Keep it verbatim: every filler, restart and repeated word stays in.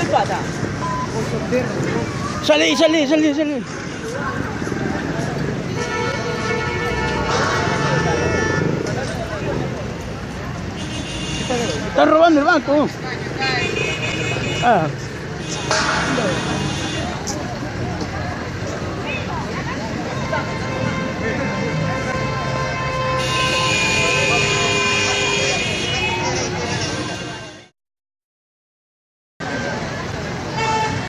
Salí, salí, salí, salí. Están robando el banco. Ah.